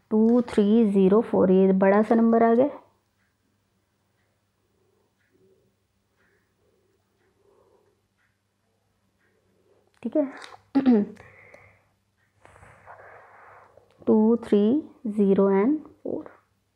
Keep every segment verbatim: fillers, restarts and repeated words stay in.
To three zero four, ये बड़ा सा नंबर आ गया। ठीक है, two three zero and four.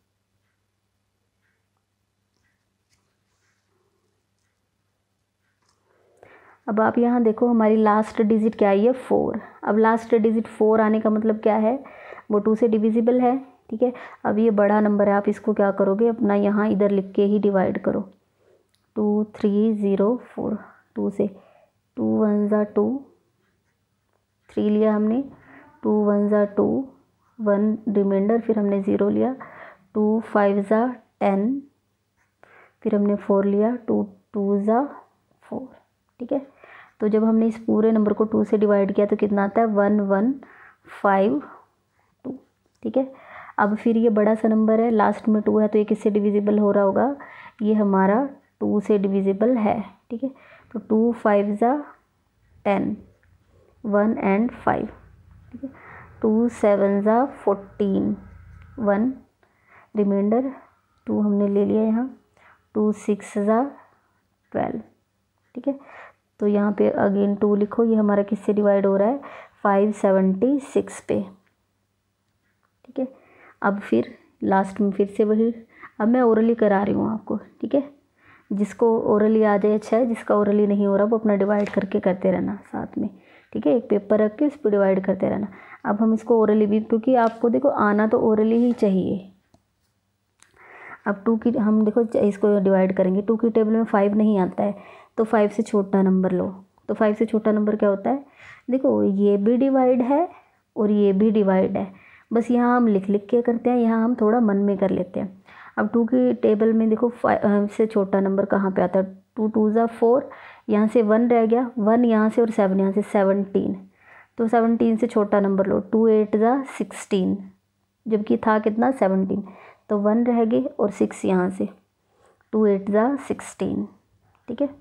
अब आप यहाँ देखो हमारी लास्ट डिजिट क्या आई है, फोर। अब लास्ट डिजिट फोर आने का मतलब क्या है, वो टू से डिविजिबल है। ठीक है, अब ये बड़ा नंबर है, आप इसको क्या करोगे, अपना यहाँ इधर लिख के ही डिवाइड करो। Two three zero four, two से टू वन ज़ा टू, थ्री लिया हमने, टू वन ज़ा टू, वन रिमाइंडर, फिर हमने ज़ीरो लिया, टू फाइव ज़ा टेन, फिर हमने फोर लिया, टू टू ज़ा फोर। ठीक है, तो जब हमने इस पूरे नंबर को टू से डिवाइड किया तो कितना आता है, वन वन फाइव टू। ठीक है, अब फिर ये बड़ा सा नंबर है, लास्ट में टू है, तो ये किससे डिविजिबल हो रहा होगा, ये हमारा टू से डिविजिबल है। ठीक है, तो टू फाइव ज़ा टेन, वन एंड फाइव। ठीक है, टू सेवन ज़ा फोर्टीन, वन रिमाइंडर, टू हमने ले लिया यहाँ, टू सिक्स ज़ा ट्वेल्व। ठीक है, तो यहाँ पे अगेन टू लिखो, ये हमारा किससे डिवाइड हो रहा है, फाइव सेवेंटी सिक्स पे। ठीक है, अब फिर लास्ट में फिर से वही, अब मैं ओरली करा रही हूँ आपको। ठीक है, जिसको ओरली आ जाए अच्छा है, जिसका ओरली नहीं हो रहा वो अपना डिवाइड करके करते रहना साथ में। ठीक है, एक पेपर रख के उस पर डिवाइड करते रहना। अब हम इसको ओरली भी, क्योंकि आपको देखो आना तो ओरली ही चाहिए। अब टू की हम देखो इसको डिवाइड करेंगे, टू की टेबल में फाइव नहीं आता है, तो फाइव से छोटा नंबर लो। तो फाइव से छोटा नंबर क्या होता है, देखो ये भी डिवाइड है और ये भी डिवाइड है, बस यहाँ हम लिख लिख के करते हैं, यहाँ हम थोड़ा मन में कर लेते हैं। अब टू की टेबल में देखो फाइव से छोटा नंबर कहाँ पे आता है, टू टू ज़ा फोर, यहाँ से वन रह गया, वन यहाँ से और सेवन यहाँ से, सेवनटीन। तो सेवनटीन से छोटा नंबर लो, टू एट ज़ा सिक्सटीन, जबकि था कितना, सेवनटीन, तो वन रह गए और सिक्स यहाँ से, टू एट ज़ा सिक्सटीन। ठीक है,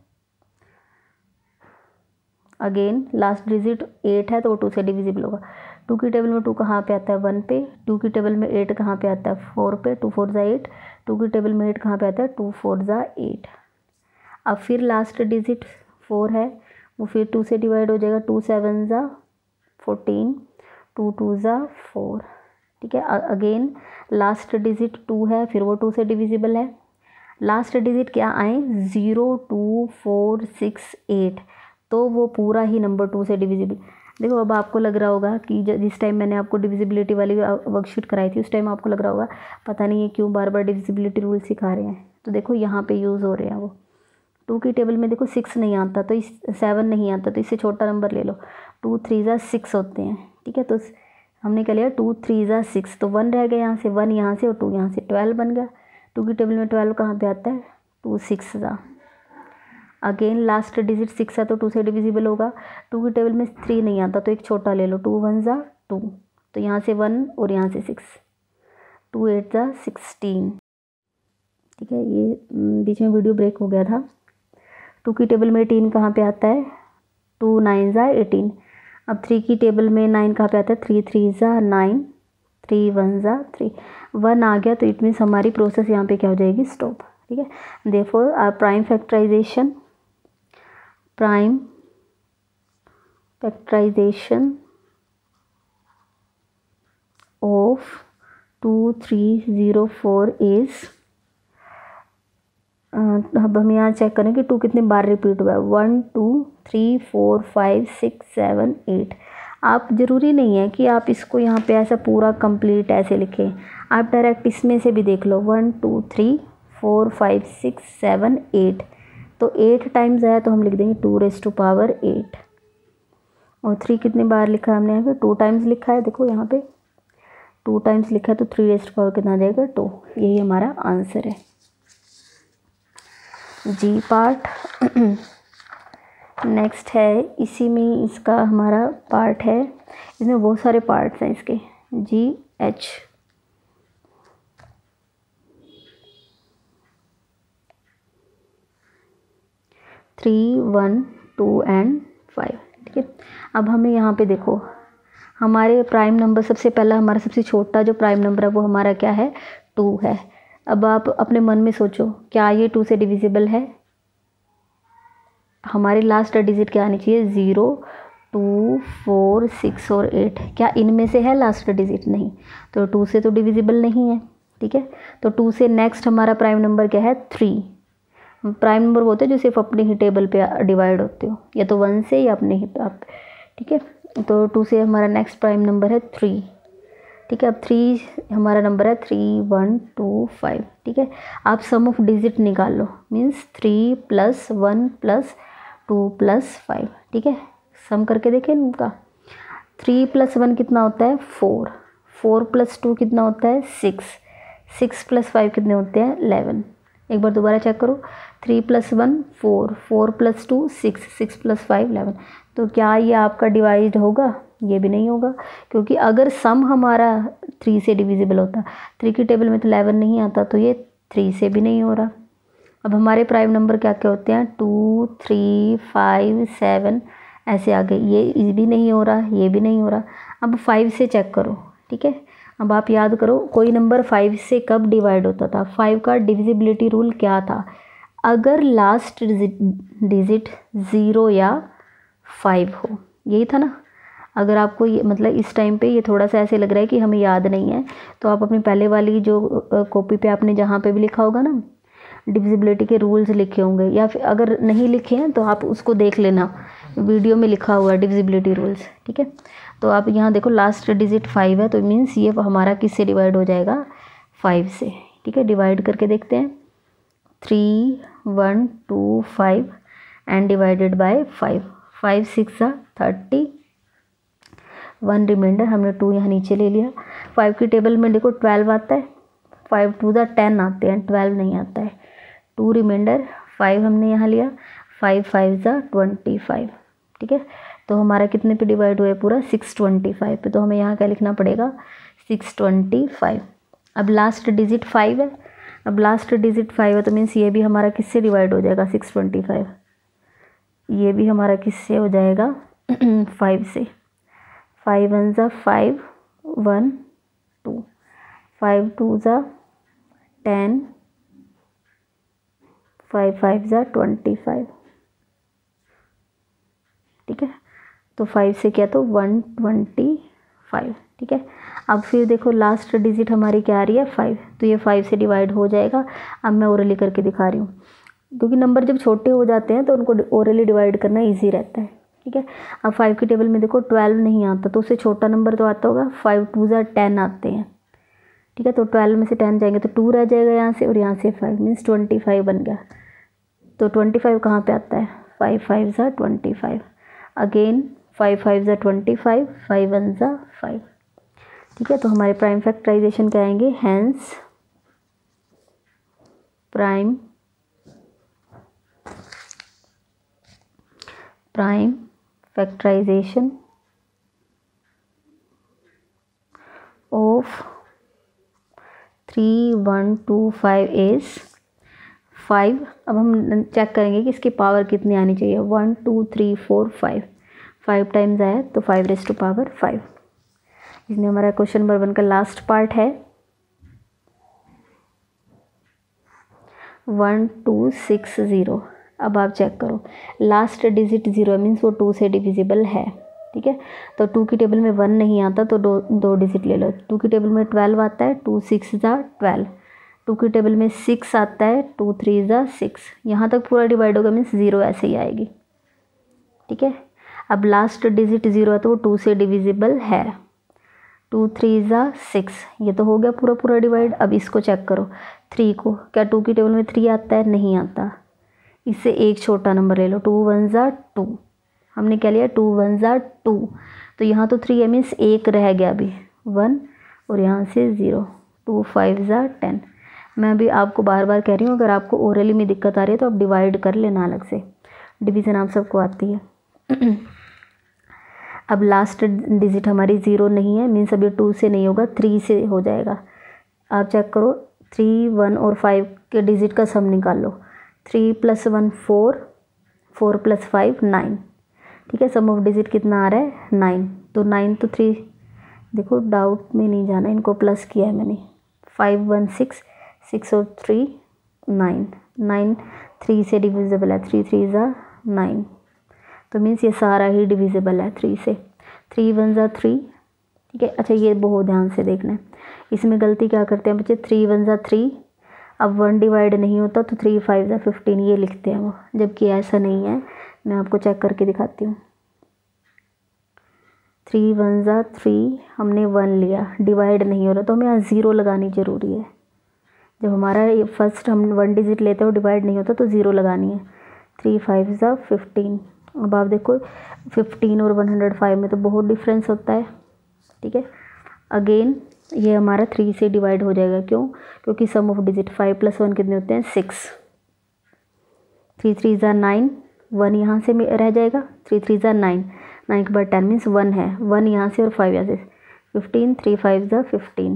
अगेन लास्ट डिजिट एट है तो वो टू से डिविजिबल होगा। टू की टेबल में टू कहाँ पे आता है, वन पे। टू की टेबल में एट कहाँ पे आता है, फोर पे, टू फोर ज़ा एट। टू की टेबल में एट कहाँ पे आता है, टू फोर ज़ा एट। अब फिर लास्ट डिजिट फोर है, वो फिर टू से डिवाइड हो जाएगा, टू सेवन ज़ा फोर्टीन, टू टू ज़ा फोर। ठीक है, अगेन लास्ट डिजिट टू है, फिर वो टू से डिविजिबल है। लास्ट डिजिट क्या आए, zero two four six eight, तो वो पूरा ही नंबर टू से डिविजिबल। देखो अब आपको लग रहा होगा कि जिस टाइम मैंने आपको डिविजिबिलिटी वाली वर्कशीट कराई थी उस टाइम आपको लग रहा होगा पता नहीं है क्यों बार बार डिविजिबिलिटी रूल सिखा रहे हैं। तो देखो यहाँ पे यूज़ हो रहे हैं वो। टू की टेबल में देखो सिक्स नहीं आता तो इस सेवन नहीं आता तो इससे छोटा नंबर ले लो, टू थ्री ज़ा सिक्स होते हैं। ठीक है, तो हमने क्या लिया, टू थ्री ज़ा सिक्स, तो वन रह गया यहाँ से, वन यहाँ से और टू यहाँ से, ट्वेल्व बन गया। टू की टेबल में ट्वेल्व कहाँ पे आता है, टू सिक्स ज़ा। अगेन लास्ट डिजिट सिक्स है तो टू से डिविजिबल होगा। टू की टेबल में थ्री नहीं आता तो एक छोटा ले लो, टू वन ज़ा टू, तो यहाँ से वन और यहाँ से सिक्स, टू एट ज़ा सिक्सटीन। ठीक है, ये बीच में वीडियो ब्रेक हो गया था। टू की टेबल में एटीन कहाँ पे आता है, टू नाइन ज़ा एटीन। अब थ्री की टेबल में नाइन कहाँ पे आता है, थ्री थ्री ज़ा नाइन, थ्री वन ज़ा थ्री, वन आ गया तो इट मीन्स हमारी प्रोसेस यहाँ पे क्या हो जाएगी, स्टॉप। ठीक है, therefore our prime factorization prime factorization of two three zero four is, अब हम यहाँ चेक करें कि टू कितने बार रिपीट हुआ है, one two three four five six seven eight. आप ज़रूरी नहीं है कि आप इसको यहाँ पे ऐसा पूरा कंप्लीट ऐसे लिखें, आप डायरेक्ट इसमें से भी देख लो, one two three four five six seven eight, तो एट टाइम्स आया तो हम लिख देंगे two raise to power eight. और थ्री कितने बार लिखा है हमने यहाँ पे, टू टाइम्स लिखा है, देखो यहाँ पे टू टाइम्स लिखा है तो थ्री रेस टू पावर कितना आ जाएगा, टू। यही हमारा आंसर है। जी पार्ट नेक्स्ट है, इसी में इसका हमारा पार्ट है, इसमें बहुत सारे पार्ट्स हैं इसके। जी एच three one two and five. ठीक है, अब हमें यहाँ पे देखो हमारे प्राइम नंबर सबसे पहला हमारा सबसे छोटा जो प्राइम नंबर है वो हमारा क्या है, टू है। अब आप अपने मन में सोचो क्या ये टू से डिविजिबल है? हमारी लास्ट डिजिट क्या आनी चाहिए, ज़ीरो, टू, फोर, सिक्स और एट। क्या इनमें से है लास्ट डिजिट? नहीं, तो टू से तो डिविजिबल नहीं है। ठीक है, तो टू से नेक्स्ट हमारा प्राइम नंबर क्या है, थ्री। प्राइम नंबर वो होते हैं जो सिर्फ अपने ही टेबल पे डिवाइड होते हो, या तो वन से या अपने ही आप। ठीक है, तो टू से हमारा नेक्स्ट प्राइम नंबर है थ्री। ठीक है, अब थ्री हमारा नंबर है थ्री, वन, टू, फाइव। ठीक है, आप सम ऑफ डिजिट निकाल लो, means three plus one plus two plus five. ठीक है, सम करके देखें इनका। थ्री प्लस वन कितना होता है, फोर। फोर प्लस टू कितना होता है, सिक्स। सिक्स प्लस फाइव कितने होते हैं, इलेवन। एक बार दोबारा चेक करो, three plus one four, four plus two six, six plus five eleven. तो क्या ये आपका डिवाइड होगा? ये भी नहीं होगा, क्योंकि अगर सम हमारा थ्री से डिविजिबल होता, थ्री की टेबल में तो इलेवन नहीं आता, तो ये थ्री से भी नहीं हो रहा। अब हमारे प्राइम नंबर क्या क्या होते हैं, टू, थ्री, फाइव, सेवन, ऐसे आ गए। ये भी नहीं हो रहा, ये भी नहीं हो रहा। अब फाइव से चेक करो। ठीक है, अब आप याद करो कोई नंबर फाइव से कब डिवाइड होता था। फाइव का डिविजिबिलिटी रूल क्या था, अगर लास्ट डिजिट ज़ीरो या फाइव हो, यही था ना। अगर आपको ये मतलब इस टाइम पे ये थोड़ा सा ऐसे लग रहा है कि हमें याद नहीं है, तो आप अपनी पहले वाली जो कॉपी पे आपने जहाँ पे भी लिखा होगा ना डिविजिबिलिटी के रूल्स लिखे होंगे, या फिर अगर नहीं लिखे हैं तो आप उसको देख लेना, वीडियो में लिखा हुआ है डिविजिबिलिटी रूल्स। ठीक है, तो आप यहाँ देखो लास्ट डिजिट फाइव है, तो मीन्स ये हमारा किससे डिवाइड हो जाएगा, फाइव से। ठीक है, डिवाइड करके देखते हैं, three, one, two, five and divided by five. Five six thirty, one remainder, हमने टू यहाँ नीचे ले लिया। फाइव की टेबल में देखो ट्वेल्व आता है, फाइव टू ज़ा टेन आते हैं, ट्वेल्व नहीं आता है। टू रिमाइंडर, फाइव हमने यहाँ लिया, फाइव फाइव ज़ा ट्वेंटी फाइव। ठीक है, तो हमारा कितने पे डिवाइड हुआ है पूरा, सिक्स ट्वेंटी फाइव पे। तो हमें यहाँ क्या लिखना पड़ेगा, सिक्स ट्वेंटी फाइव। अब लास्ट डिजिट फाइव है, अब लास्ट डिजिट फाइव है, तो मीन्स ये भी हमारा किससे डिवाइड हो जाएगा, सिक्स ट्वेंटी फाइव। ये भी हमारा किससे हो जाएगा, फाइव से। फाइव वन ज़ा five, one, two, five two ज़ा टेन, फाइव फाइव ज़ा ट्वेंटी फाइव। ठीक है, तो फाइव से क्या, तो वन ट्वेंटी फाइव। ठीक है, अब फिर देखो लास्ट डिजिट हमारी क्या आ रही है, फाइव, तो ये फाइव से डिवाइड हो जाएगा। अब मैं ओरली करके दिखा रही हूँ, क्योंकि नंबर जब छोटे हो जाते हैं तो उनको ओरली डिवाइड करना ईजी रहता है। ठीक है, अब फाइव की टेबल में देखो ट्वेल्व नहीं आता, तो उससे छोटा नंबर तो आता होगा, फाइव टू ज़ा टेन आते हैं। ठीक है, तो ट्वेल्व में से टेन जाएंगे तो टू रह जाएगा यहाँ से, और यहाँ से फाइव, मीन्स ट्वेंटी फाइव बन गया। तो ट्वेंटी फाइव कहाँ पे आता है, फाइव फाइव ज़ा twenty five, again five five ज़ा ट्वेंटी फाइव, फाइव वन ज़ा फाइव। ठीक है, तो हमारे प्राइम फैक्टराइजेशन क्या आएंगे, hence prime prime factorization of three one two five is five. अब हम चेक करेंगे कि इसकी पावर कितनी आनी चाहिए, one two three four five, five times आया तो five raise to power five. इसमें हमारा क्वेश्चन नंबर वन का लास्ट पार्ट है, वन टू सिक्स ज़ीरो। अब आप चेक करो, लास्ट डिजिट ज़ीरो मीन्स वो टू से डिविजिबल है। ठीक है, तो टू की टेबल में वन नहीं आता, तो दो दो डिजिट ले लो। टू की टेबल में ट्वेल्व आता है, टू सिक्स ज़ा ट्वेल्व। टू की टेबल में सिक्स आता है, टू थ्री ज़ा सिक्स। यहाँ तक पूरा डिवाइड होगा, मीन्स ज़ीरो ऐसे ही आएगी। ठीक है, अब लास्ट डिजिट ज़ीरो है तो वो टू से डिविजिबल है। टू थ्री ज़ा सिक्स, ये तो हो गया पूरा पूरा डिवाइड। अब इसको चेक करो, थ्री को, क्या टू की टेबल में थ्री आता है, नहीं आता। इससे एक छोटा नंबर ले लो, टू वन ज़ा टू, हमने क्या लिया, टू वन ज़ा टू। तो यहाँ तो थ्री है, मीन्स एक रह गया अभी, वन, और यहाँ से ज़ीरो। टू फाइव ज़ा टेन। मैं अभी आपको बार बार कह रही हूँ, अगर आपको ओरली में दिक्कत आ रही है तो आप डिवाइड कर लेना अलग से, डिवीज़न आप सबको आती है। अब लास्ट डिजिट हमारी ज़ीरो नहीं है, मीन्स अभी टू से नहीं होगा, थ्री से हो जाएगा। आप चेक करो, थ्री, वन और फाइव के डिजिट का सम निकाल लो। Three plus one four, four plus five nine. ठीक है, सम ऑफ डिजिट कितना आ रहा है, नाइन। तो नाइन तो थ्री देखो डाउट में नहीं जाना, इनको प्लस किया है मैंने। फाइव वन सिक्स, सिक्स और थ्री नाइन, नाइन थ्री से डिविजिबल है, थ्री थ्री ज़ा नाइन, तो मीन्स ये सारा ही डिविजिबल है थ्री से। थ्री वन ज़ा थ्री, ठीक है। अच्छा ये बहुत ध्यान से देखना है, इसमें गलती क्या करते हैं बच्चे, थ्री वन ज़ा थ्री, अब वन डिवाइड नहीं होता तो थ्री फाइव ज़ा फिफ्टीन ये लिखते हैं वो, जबकि ऐसा नहीं है। मैं आपको चेक करके दिखाती हूँ। थ्री वन ज़ा थ्री, हमने वन लिया, डिवाइड नहीं हो रहा तो हमें यहाँ ज़ीरो लगानी ज़रूरी है। जब हमारा ये फर्स्ट हम वन डिजिट लेते हो डिवाइड नहीं होता तो ज़ीरो लगानी है। थ्री फाइव ज़ा फिफ्टीन, अब आप देखो फिफ्टीन और वन हंड्रेड फाइव में तो बहुत डिफरेंस होता है, ठीक है। अगेन ये हमारा थ्री से डिवाइड हो जाएगा, क्यों, क्योंकि sum of digit five plus one कितने होते हैं, सिक्स। थ्री थ्री ज़ा नाइन, वन यहाँ से रह जाएगा, थ्री थ्री ज़ा नाइन, नाइन के बाद टेन मीन्स वन है, वन यहाँ से और फाइव यहाँ से, फिफ्टीन, थ्री फाइव ज़ा फिफ्टीन।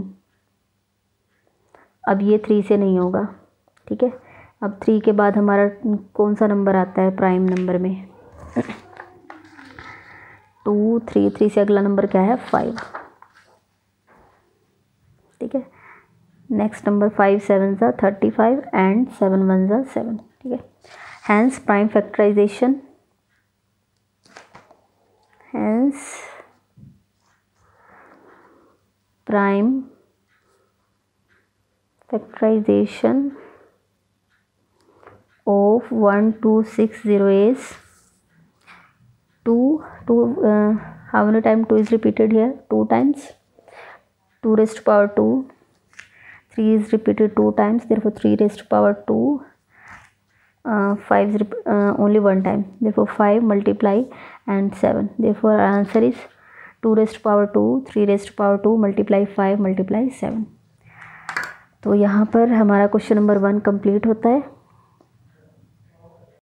अब ये थ्री से नहीं होगा, ठीक है। अब थ्री के बाद हमारा कौन सा नंबर आता है प्राइम नंबर में, टू, थ्री, थ्री से अगला नंबर क्या है, फाइव, ठीक है। नेक्स्ट नंबर फाइव सेवन ज़ा thirty five and seven one ज़ा सेवन, ठीक है। Hence prime factorization, hence prime factorization of one two six zero is two, two, uh, how many times two is repeated here, two times, two raised to power two, three is repeated two times, therefore three raised to power two, uh, five is uh, only one time, therefore five multiply and seven, therefore our answer is two raised to power two, three raised to power two multiply five multiply seven। तो यहाँ पर हमारा question number one complete होता है।